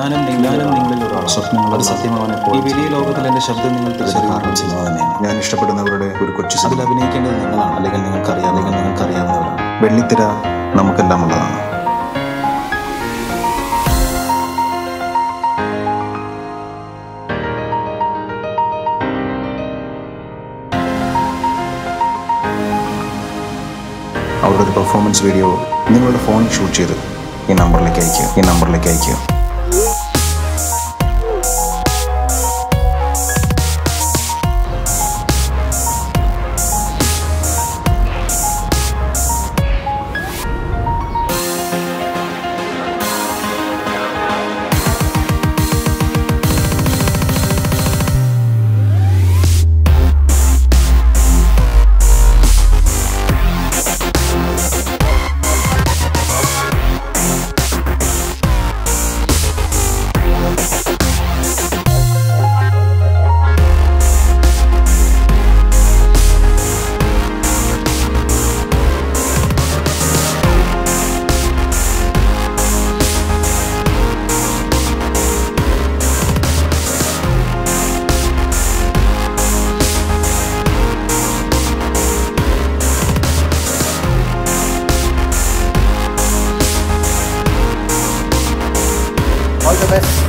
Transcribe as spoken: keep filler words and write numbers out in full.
ഞാനും ഞാനും നിങ്ങളിൽ ഒരാൾ സ്വപ്നങ്ങളുടെ സത്യമാവാൻ ഈ വലിയ ലോകത്തിൽ എൻ്റെ ശബ്ദം നിങ്ങൾ തിരിച്ചറിയാൻ ചെയ്യുന്നത് തന്നെയാണ്. ഞാൻ ഇഷ്ടപ്പെടുന്നവരുടെ ഒരു കൊച്ചു അതിൽ അഭിനയിക്കേണ്ടത് നിങ്ങളാണ്. അല്ലെങ്കിൽ നിങ്ങൾക്കറിയാം അല്ലെങ്കിൽ നിങ്ങൾക്കറിയാവുന്നവരാണ്. വെള്ളിത്തിര നമുക്കെല്ലാം ഉള്ളതാണ്. അവരുടെ ഒരു പെർഫോമൻസ് വീഡിയോ നിങ്ങളുടെ ഫോണിൽ ഷൂട്ട് ചെയ്ത് ഈ നമ്പറിലേക്ക് അയക്കുക ഈ നമ്പറിലേക്ക് അയക്കുക All the best.